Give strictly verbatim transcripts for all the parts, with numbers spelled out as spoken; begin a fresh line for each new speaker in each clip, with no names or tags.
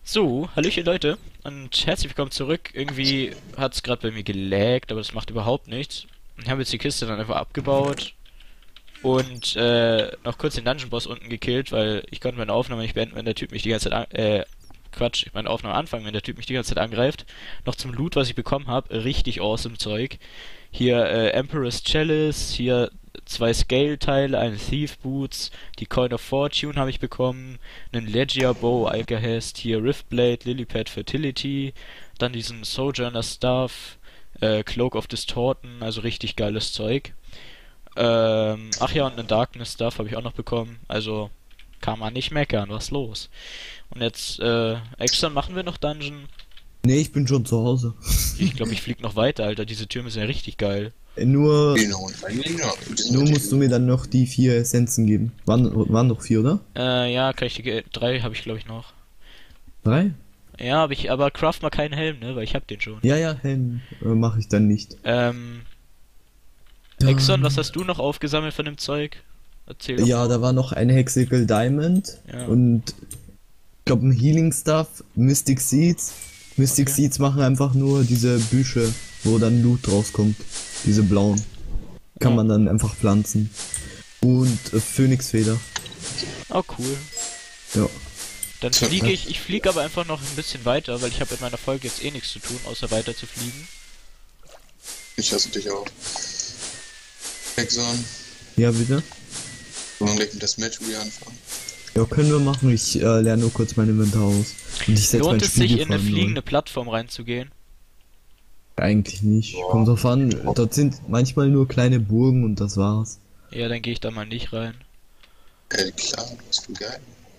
So, hallöchen Leute und herzlich willkommen zurück. Irgendwie hat es gerade bei mir gelaggt, aber das macht überhaupt nichts. Ich habe jetzt die Kiste dann einfach abgebaut und äh, noch kurz den Dungeon Boss unten gekillt, weil ich konnte meine Aufnahme nicht beenden, wenn der Typ mich die ganze Zeit an äh, Quatsch, ich meine Aufnahme anfangen, wenn der Typ mich die ganze Zeit angreift. Noch zum Loot, was ich bekommen habe, richtig awesome Zeug. Hier äh, Emperor's Chalice, hier zwei Scale-Teile, eine Thief Boots, die Coin of Fortune habe ich bekommen, einen Legia Bow, Alcahest, hier Riftblade, Lilypad Fertility, dann diesen Sojourner Stuff, äh, Cloak of Distorten, also richtig geiles Zeug. Ähm, ach ja, und einen Darkness Stuff habe ich auch noch bekommen, also kann man nicht meckern, was los? Und jetzt, äh, Exxon, machen wir noch Dungeon?
Nee, ich bin schon zu Hause.
Ich glaube, ich flieg noch weiter, Alter, diese Türme sind ja richtig geil.
Äh, Nur,
Genau, und bei mir, ja, die sind
nur
mit
musst du
dem-
mir dann noch die vier Essenzen geben. Waren, waren noch vier, oder?
Äh, ja, kann ich die, drei habe ich glaube ich noch.
Drei?
Ja, aber ich, aber craft mal keinen Helm, ne, weil ich hab den schon.
Ja, ja, Helm äh, mache ich dann nicht.
Ähm,
Dann-
Exxon, was hast du noch aufgesammelt von dem Zeug? Erzähl doch.
Ja, da war noch ein Hexical Diamond
Ja.
und ich glaube ein Healing Stuff, Mystic Seeds. Mystic
Okay.
Seeds machen einfach nur diese Büsche, wo dann Loot rauskommt. Diese blauen. Kann
Ja.
man dann einfach pflanzen. Und äh, Phönixfeder.
Oh, cool.
Ja.
Dann fliege ich, ich fliege aber einfach noch ein bisschen weiter, weil ich habe in meiner Folge jetzt eh nichts zu tun, außer weiter zu fliegen.
Ich hasse dich auch. Exxon,
Ja, bitte?
wollen wir gleich mit das Match wieder anfangen?
Ja, können wir machen. Ich äh, lerne nur kurz mein Inventar aus. Und ich setze mein
Lohnt es sich,
Spiegel
in eine
vor allem
fliegende Plattform reinzugehen?
neu. Eigentlich nicht.
Boah.
Kommt drauf an. Dort sind manchmal nur kleine Burgen und das war's.
Ja, dann gehe ich da mal nicht rein.
Äh, klar, das ist voll geil.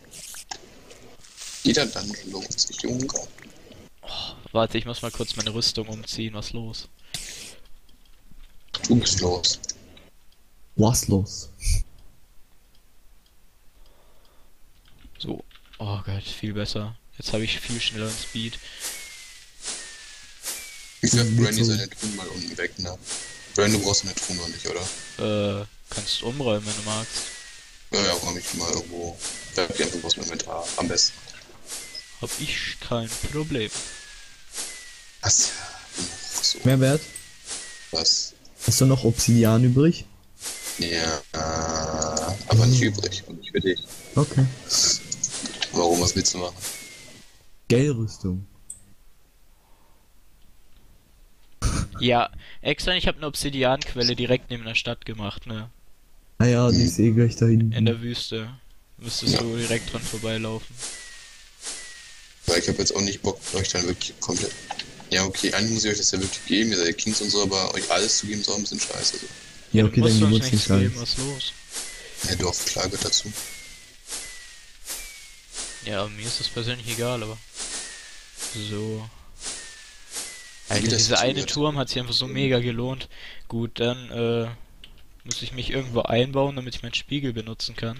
Jeder Dungeon lohnt sich, Junge.
Warte, ich muss mal kurz meine Rüstung umziehen, was los?
Du bist los.
Was los?
So. Oh Gott, viel besser. Jetzt habe ich viel schnelleren Speed.
Ich werf
Mhm,
Brandy
so.
seine Truhen mal unten weg, ne? Brandy, du brauchst eine Truhe noch nicht, oder?
Äh, kannst umräumen, wenn du magst.
Ja, ja, räum ich mal irgendwo. Werf die einfach aus meinem Inventar. Am besten.
Hab ich kein Problem.
Was? Ja, so.
Mehrwert?
Was?
Hast du noch Obsidian übrig?
Ja, äh, aber nicht übrig. Und nicht für dich.
Okay.
Warum, was willst du machen?
Gellrüstung.
Ja, extra, ich habe eine Obsidianquelle direkt neben der Stadt gemacht, ne?
Ah ja, die ist eh gleich da hinten.
In der Wüste. Müsstest du direkt dran vorbeilaufen.
Weil ich habe jetzt auch nicht Bock, euch dann wirklich komplett. Ja, okay, eigentlich muss ich euch das ja wirklich geben, ihr seid Kings und so, aber euch alles zu geben ist auch ein bisschen scheiße. So.
Ja, okay,
du
dann
musst
gib
uns
uns
nichts
nicht
geben,
alles.
was los?
Ja, Dorf, klar gehört dazu.
Ja, mir ist das persönlich egal, aber... So... Alter,
Wie das
dieser eine
zugehört.
Turm hat sich einfach so mega gelohnt. Gut, dann, äh... muss ich mich irgendwo einbauen, damit ich meinen Spiegel benutzen kann.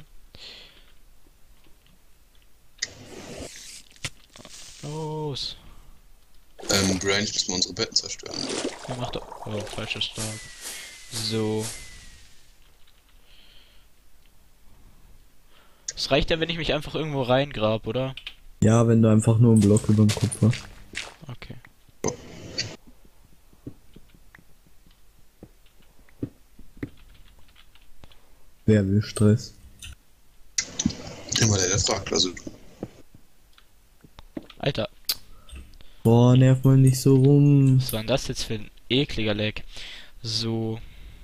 Los!
Ähm, Brian, ich muss mal unsere Betten zerstören.
Er macht doch... Oh, falscher Stab. So... Es reicht ja, wenn ich mich einfach irgendwo reingrab, oder?
Ja, wenn du einfach nur einen Block über dem Kopf hast.
Okay.
Wer will Stress?
Immer der, der fragt, also
Alter,
Boah, nerv mal nicht so rum.
was war denn das jetzt für ein ekliger Lag? So.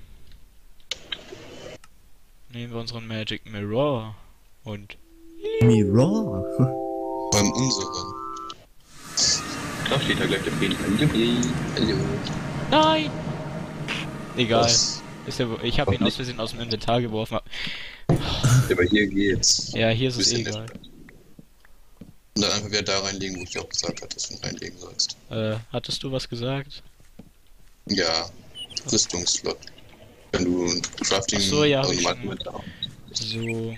Nehmen wir unseren Magic Mirror und...
Mirror?
beim unseren. Da steht da gleich der Frieden. Hallo.
Nein! Egal.
Was?
Ist ja, ich habe ihn aus Versehen aus dem Inventar geworfen.
Aber hier geht's.
Ja, hier ist es
Bisschen
egal.
Und dann einfach wieder da reinlegen, wo ich dir auch gesagt habe, dass du ihn reinlegen sollst.
Äh, hattest du was gesagt?
Ja, Rüstungsslot. Wenn du ein Crafting
Ach so, ja, hab
also
ich
normalen
schon.
Inventar hast.
So.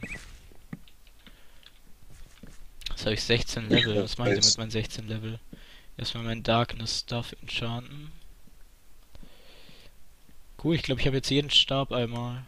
Jetzt habe ich sechzehn Level. Was mache ich denn mit meinen sechzehn Level? Erstmal mein Darkness Stuff enchanten. Cool, ich glaube, ich habe jetzt jeden Stab einmal.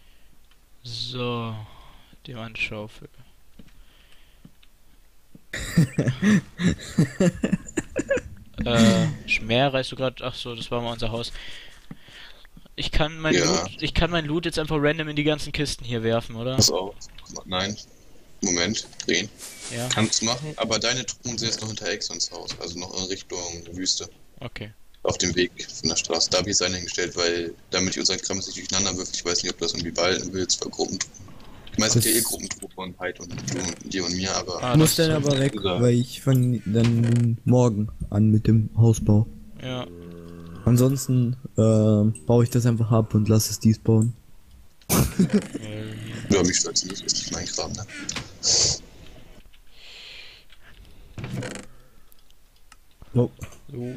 So. Diamantschaufel. äh, Schmer, reißt du gerade? Ach so, das war mal unser Haus. Ich kann mein
Ja.
Loot, ich kann mein Loot jetzt einfach random in die ganzen Kisten hier werfen, oder?
Pass auf. Nein. Moment, drehen.
Ja,
Kannst du machen, aber deine Truppen sind jetzt noch hinter Exons Haus, also noch in Richtung Wüste.
okay.
Auf dem Weg von der Straße. Da habe ich es eingestellt, weil damit ich unseren Kram jetzt nicht durcheinander wirft, ich weiß nicht, ob du das irgendwie behalten willst, zwei Gruppentruppen. Ich meine, es gibt ja eh
Das-
Gruppentruppe von Hyde und du und dir und mir, aber
Ah,
Ich muss
das
dann
ist
aber weg,
gesagt.
weil ich fange dann morgen an mit dem Hausbau.
Ja,
Ansonsten äh, baue ich das einfach ab und lasse es dies bauen.
äh,
ja, mich stolz nicht, ist nicht mein Kram, ne?
Oh.
so,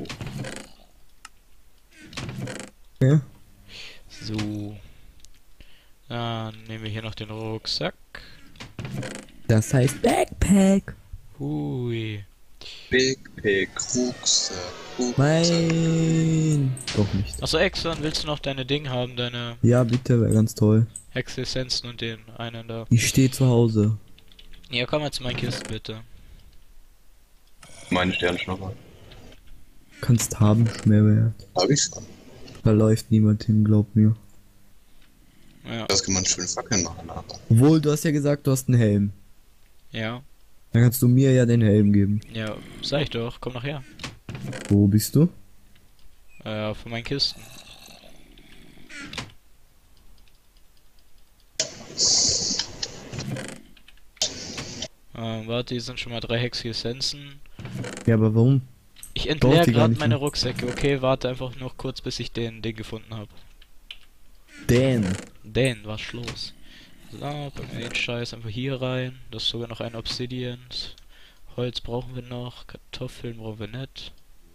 Ja.
so. Dann nehmen wir hier noch den Rucksack.
Das heißt Backpack.
Hui.
Big Pick, Rucksack, Rucksack.
Mein. Doch nicht.
Achso, Exxon, willst du noch deine Ding haben, deine
Ja, bitte, wäre ganz toll.
Hexessenzen und den einen da?
Ich stehe zu Hause.
Ja, komm mal zu meinen Kisten, bitte.
Meine Sternschnuppe.
Kannst haben, Schmerwert.
Hab ich schon.
Da läuft niemand hin, glaub mir.
Ja,
Das kann man schön Fackeln machen, aber.
Obwohl, du hast ja gesagt, du hast einen Helm.
ja,
Dann kannst du mir ja den Helm geben.
ja, sag ich doch, komm noch her.
Wo bist du?
Äh, von meinen Kisten. Ähm, warte, hier sind schon mal drei Hexessenzen.
Ja, aber warum?
Ich
Braucht
entleere
die gar
gerade
nicht
meine
mehr.
Rucksäcke, okay? Warte einfach noch kurz, bis ich den Ding gefunden habe.
Dan.
Den, was los? So, packen wir den Scheiß einfach hier rein. Das ist sogar noch ein Obsidian. Holz brauchen wir noch. Kartoffeln brauchen wir nicht.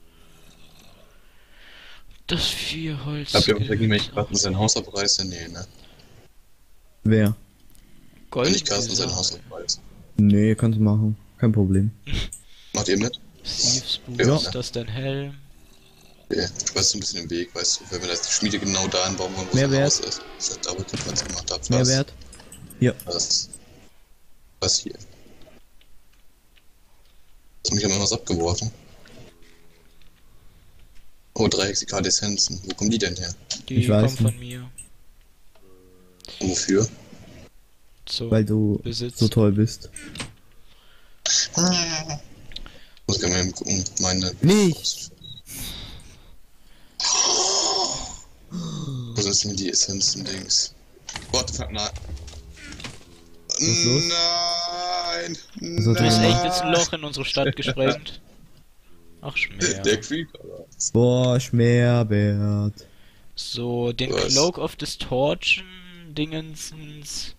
Das vier Holz.
Habt ihr auch
Skelett
irgendwelche
auch.
Karten sein Haus abreißen? Nee, ne?
Wer?
Gold.
Wenn nicht Carsten sein
Sache.
Haus abreißen.
Nee, kannst du machen. Kein Problem.
Macht ihr mit?
Thieves Boots,
Ja.
das ist dein Helm.
Ja, ich weiß so ein bisschen den Weg, weißt du, wenn wir das die Schmiede genau da anbauen wollen, wo
Mehrwert.
sein Haus ist. Ich hab Double Clip was gemacht hab. Was?
Mehrwert? Ja.
Was? Was hier? Hast mich aber was abgeworfen? Oh, drei Hexikadessenzen. Wo kommen die denn her?
Die
Ich weiß
kommen
nicht.
von mir.
Und wofür?
So,
Weil du
Besitz.
so toll bist.
Muss ich mal gucken, meine.
Nicht!
Wo sind denn die Essenzen-Dings? What the fuck, nein.
ist los?
Nein!
Also,
Du hast
Nein.
echt jetzt ein Loch in unsere Stadt gesprengt. Ach, Schmer.
Der Creeper, oder?
Boah, Schmerbert.
So, den
Was?
Cloak of Distortion Dingensens.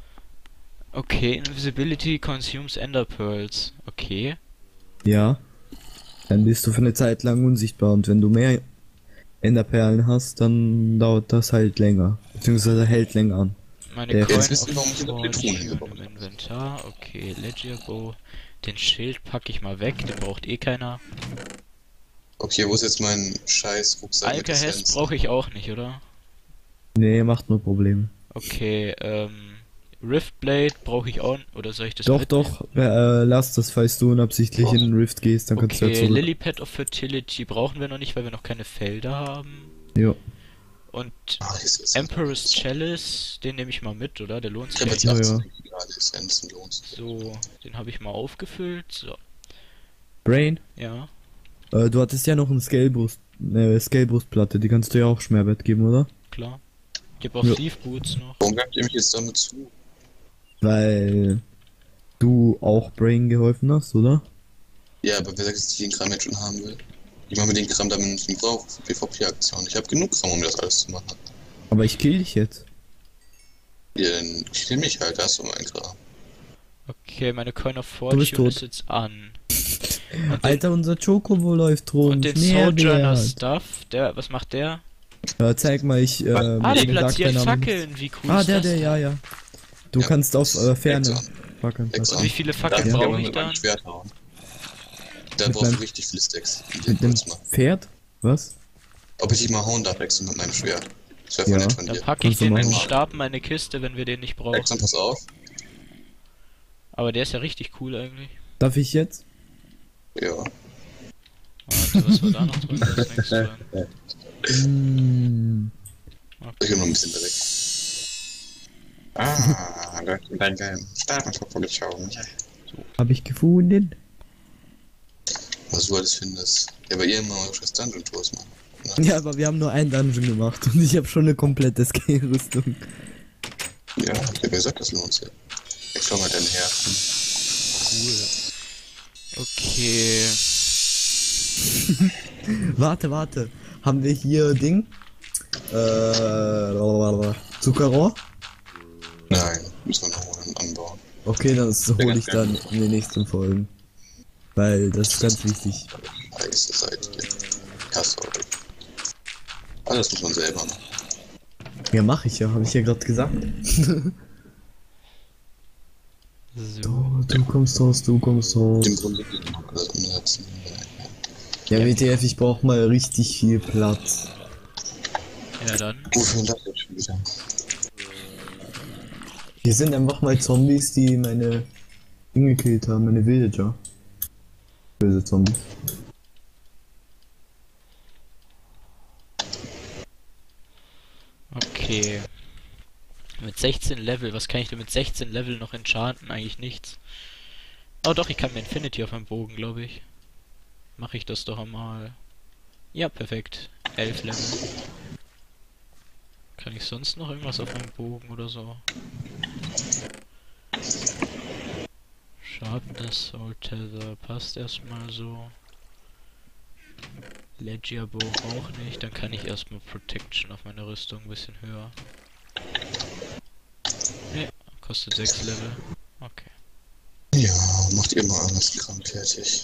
Okay, Invisibility consumes Ender Pearls. Okay.
Ja. Dann bist du für eine Zeit lang unsichtbar und wenn du mehr Enderperlen hast, dann dauert das halt länger. Beziehungsweise hält länger an.
Meine
Der-
Coin
Jetzt wissen wir, warum ich
of
da Beton
Fortune
hingebaut
im Inventar. Okay, Ledger Bow. Den Schild packe ich mal weg, den braucht eh keiner.
Okay, wo ist jetzt mein scheiß Rucksack mit
Alkahest
Essenzen?
brauche ich auch nicht, oder?
Nee, macht nur Probleme.
Okay, ähm. Riftblade brauche ich auch. Oder soll ich das
Doch,
mitnehmen?
doch, äh, lass das, falls du unabsichtlich in den Rift gehst, dann kannst du ja
Okay,
zurück.
Lilypad of Fertility brauchen wir noch nicht, weil wir noch keine Felder haben.
Ja.
Und
Ah, hier ist es.
Emperor's Chalice, den nehme ich mal mit, oder? Der lohnt
Ich
sich
habe jetzt
ja.
Ja,
achtzehn
ja.
gerade Essenzen los.
So, den habe ich mal aufgefüllt. So,
Brain,
ja.
äh, du hattest ja noch eine Scalebrust, äh, Scalebrustplatte, die kannst du ja auch Schmerbett geben, oder?
Klar. Ich habe auch
Ja.
Thief Boots noch.
Warum greift ihr mich jetzt damit zu?
Weil du auch Brain geholfen hast, oder?
Ja, aber wer sagt, dass ich den Kram jetzt schon haben will? Ich mache mir den Kram damit nicht mehr brauche für PvP-Aktion. Ich habe genug Kram, um das alles zu machen.
Aber ich kill dich jetzt.
Ja, dann kill mich halt, da hast du mein Kram.
Okay, meine Coin of
bist
Fortune
tot.
ist jetzt an. Und den,
Alter, unser Chocobo läuft rum.
und den Sojourner
Schmerbert.
Stuff, der, was macht der?
Äh, zeig mal, ich, äh,
Ah, der
mir sagt
platziert
dein Name
Fackeln, wie cool
Ah,
ist
der,
das
der,
denn?
ja, ja. Du
Ja.
kannst auf äh, Ferne
Exxon.
Fackeln
Exxon.
platzieren.
Wie viele Fackeln
Dann
Ja.
kann
brauche
man
ich
mit meinem
dann?
Schwert hauen. Da
Mit
brauchst du
deinem-
richtig viele Stacks. Die
Mit dem
Holz machen.
Pferd? Was?
Ob ich dich mal hauen darf, Exxon, mit meinem Schwert. Das wäre voll
Ja.
nett von
Dann
dir.
packe ich
Kannst du
den
machen.
Stab in meine Kiste, wenn wir den nicht brauchen.
Exxon, pass auf.
Aber der ist ja richtig cool eigentlich.
Darf ich jetzt?
Ja.
Warte, was war da noch drin? Da ist nichts drin.
Mm.
Ich bin noch ein bisschen direkt. Ah, da ist dein Geheim. Startmotor vorgeschoben. Ja.
Hab ich gefunden.
Was du alles findest. Ja, bei ihr immer eure scheiß Dungeon Tours, Mann. Na,
Ja, aber wir haben nur einen Dungeon gemacht und ich habe schon eine komplette Scale-Rüstung.
ja, ich hab ja gesagt, das lohnt sich. Ich schau mal deinen her.
Cool. Okay.
Warte, warte. Haben wir hier Ding? Äh, Zuckerrohr?
Nein, müssen wir noch holen und anbauen.
Okay, das hole ich dann in den nächsten Folgen. Weil das ist ganz wichtig.
Heiße Seite. Ja, sorry. Alles muss man selber machen.
Ja, mache ich ja, habe ich ja gerade gesagt.
So.
Du, du kommst raus, du kommst raus.
Im Grunde geht noch alles umsetzen.
Ja, W T F, ich brauch mal richtig viel Platz.
Ja, dann.
Wofür das jetzt schon wieder?
Hier sind einfach mal Zombies, die meine Dinge gekillt haben, meine Villager. Böse Zombies.
Okay. Mit sechzehn Level, was kann ich denn mit sechzehn Level noch enchanten? Eigentlich nichts. Oh doch, ich kann mir Infinity auf meinem Bogen, glaube ich. Mache ich das doch einmal. Ja, perfekt. elf Level. Kann ich sonst noch irgendwas auf meinem Bogen oder so? Sharpness, Soul Tether, passt erstmal so. Legia Bow auch nicht, dann kann ich erstmal Protection auf meine Rüstung ein bisschen höher. Ne, kostet sechs Level. Okay.
Ja, macht ihr mal alles krank fertig.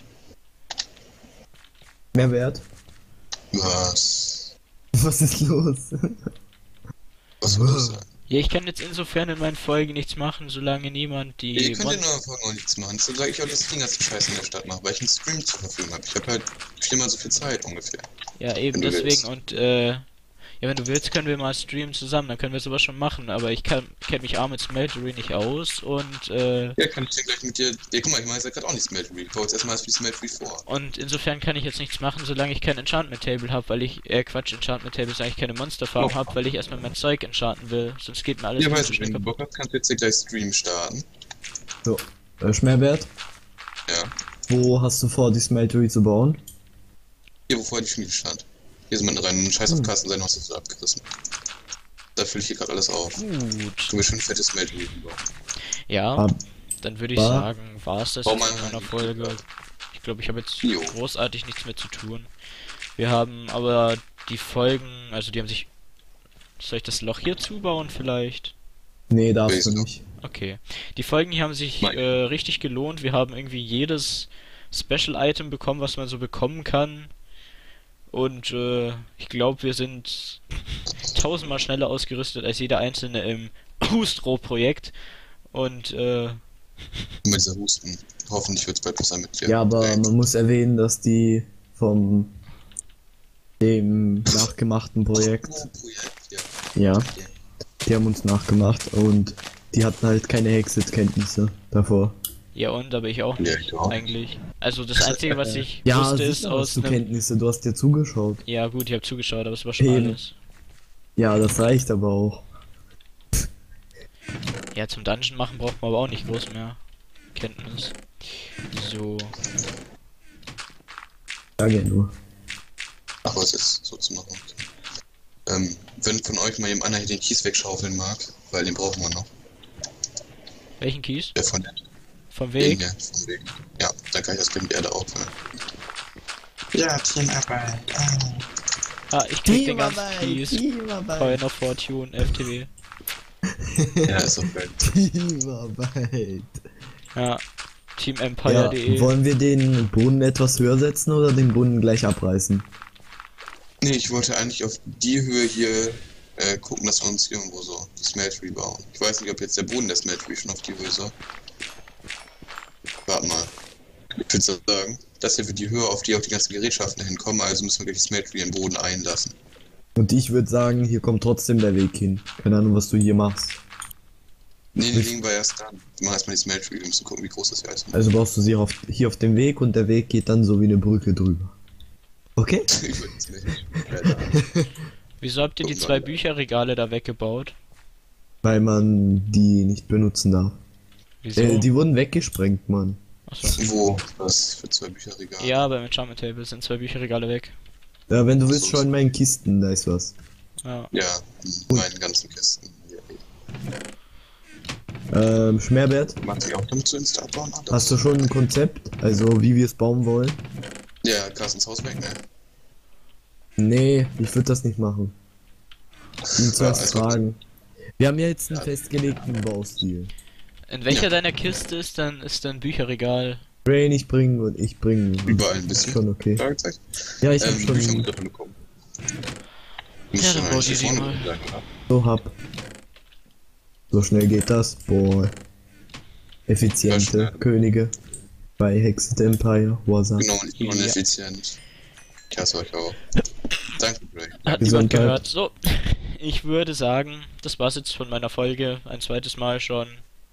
Mehrwert?
Was?
Was ist los?
Was soll das sein?
Ja, ich kann jetzt insofern in meinen Folgen nichts machen, solange niemand die...
Ihr könnt
Mon
in euren Folgen auch nichts machen. Deshalb sage ich auch, dass ich den ganzen Scheiß in der Stadt mache, weil ich einen Stream zur Verfügung habe. Ich habe halt viermal so viel Zeit ungefähr.
Ja, eben
wenn du
deswegen
willst.
und äh... Ja, wenn du willst, können wir mal streamen zusammen, dann können wir sowas schon machen, aber ich kann kenne mich A mit Smeltery nicht aus und äh...
Ja, kann ich dir gleich mit dir... Ja, guck mal, ich mache jetzt gerade auch nicht Smeltery. Ich baue jetzt erstmal alles für die Smeltery vor.
Und insofern kann ich jetzt nichts machen, solange ich kein Enchantment Table habe, weil ich, äh Quatsch, Enchantment Table, sage ich keine Monster Farm
Oh.
habe, weil ich erstmal mein Zeug enchanten will, sonst geht mir alles
Ja,
viel
weißt
zu
du,
schnell
wenn du
kaputt.
Bock hast, kannst du jetzt hier gleich Stream starten.
So, äh, Schmerbert,
Ja.
wo hast du vor, die Smeltery zu bauen?
Hier, wovor die Schmiede stand. Hier sind meine rein Scheiß auf
Hm.
Kasten, sein Haus ist so abgerissen. Da fülle ich hier gerade alles auf.
Gut.
Du mir schön fettes Smeltery bauen.
Ja,
Ab,
dann würde ich
War-
sagen, war es das
Bau
jetzt
mal
in meiner
einen-
Folge. Ich glaube, ich habe jetzt
Jo.
großartig nichts mehr zu tun. Wir haben aber die Folgen, also die haben sich... Soll ich das Loch hier zubauen vielleicht?
nee, darfst
Weißt
du
du.
nicht.
Okay. Die Folgen hier haben sich
Nein.
äh, richtig gelohnt. Wir haben irgendwie jedes Special-Item bekommen, was man so bekommen kann. Und äh, ich glaube, wir sind tausendmal schneller ausgerüstet als jeder einzelne im Hustro-Projekt. Und äh,
Mit dieser Husten. Hoffentlich wird es bald besser mit dir.
Ja, aber
Ey.
man muss erwähnen, dass die vom dem nachgemachten Projekt,
Oh, Projekt, ja.
ja,
Okay.
die haben uns nachgemacht und die hatten halt keine Hexit-Kenntnisse davor.
ja und, aber ich auch
Ja,
nicht,
ich auch.
eigentlich. Also das Einzige, was ich
Ja,
wusste, ist
sicher
aus
hast du
einem...
Kenntnisse, du hast dir zugeschaut.
Ja gut, ich habe zugeschaut, aber es war schon
Eben.
alles.
Ja, das reicht aber auch.
Ja, zum Dungeon machen braucht man aber auch nicht groß mehr Kenntnis. So.
Sag ja nur.
Ach, was ist so zu machen? Okay. Ähm, wenn von euch mal jemand anderen hier den Kies wegschaufeln mag, weil den brauchen wir noch.
Welchen Kies?
Der von der
Vom
den
Weg?
hier, vom Weg. Ja, dann kann ich das mit Erde auffüllen. Ja, Teamarbeit. Ah.
Ah, ich krieg den ganzen Kies.
Teamarbeit,
Final Fortune, F T W.
Ja, ist auch geil.
Teamarbeit.
Ja.
Ja,
Teamempire.de.
wollen wir den Boden etwas höher setzen oder den Boden gleich abreißen?
Nee, ich wollte eigentlich auf die Höhe hier äh, gucken, dass wir uns irgendwo so die Smeltery bauen. Ich weiß nicht, ob jetzt der Boden der Smeltery schon auf die Höhe soll. Warte mal. Ich würde sagen, dass hier für die Höhe, auf die auch die ganzen Gerätschaften hinkommen, also müssen wir gleich die Smeltery in den Boden einlassen.
Und ich würde sagen, hier kommt trotzdem der Weg hin. Keine Ahnung, was du hier machst.
Nee, die liegen wir erst dran. Wir machen erstmal die Smelt Tree, um zu gucken, wie groß das hier ist.
Also baust du sie auf, hier auf dem Weg und der Weg geht dann so wie eine Brücke drüber. Okay?
Über die Smelt Tree.
Wieso habt ihr die
Gucken
zwei
wir.
Bücherregale da weggebaut?
Weil man die nicht benutzen darf.
Wieso?
Äh, die wurden weggesprengt, Mann.
Achso.
Wo? Was für zwei Bücherregale?
Ja, beim Enchantment Table sind zwei Bücherregale weg.
Ja, wenn du willst,
So,
schau in
so.
meinen Kisten, da ist was.
Ja.
Ja, in meinen ganzen Kisten. Ja.
Ähm, Schmerbert,
Machst du auch damit zu Insta abbauen? Ah, das-
hast du schon ein Konzept? Also, wie wir es bauen wollen?
Ja, Carstens Haus weg, ne?
Nee, ich würde das nicht machen. Ihn zuerst
also-
fragen. Wir haben ja jetzt einen
Ja.
festgelegten Baustil.
In welcher
Ja.
deiner Kiste ist dann ist dann Bücherregal?
Brain, ich bringen und ich bringen.
Überall ein bisschen.
Schon okay.
Fragezeichen.
Ja, ich hab
Ähm, Bücher
schon
muss davon bekommen.
Ja,
Muss
dann
schon
bau
eigentlich
die
hier vorne
mal.
sein, oder?
so hab. So schnell geht das. Boah. Effiziente
schnell.
Könige. Bei Hexed Empire. WhatsApp.
Genau, und ich bin
Ja.
uneffizient. Ich hasse euch auch. Danke, Bray.
Hat niemand
Gesundheit.
gehört. So, ich würde sagen, das war's jetzt von meiner Folge. Ein zweites Mal schon.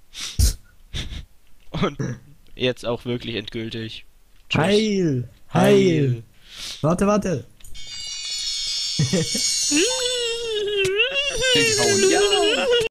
Und jetzt auch wirklich endgültig. Tschüss.
Heil! Heil! Warte, warte!
Hauen. Ja!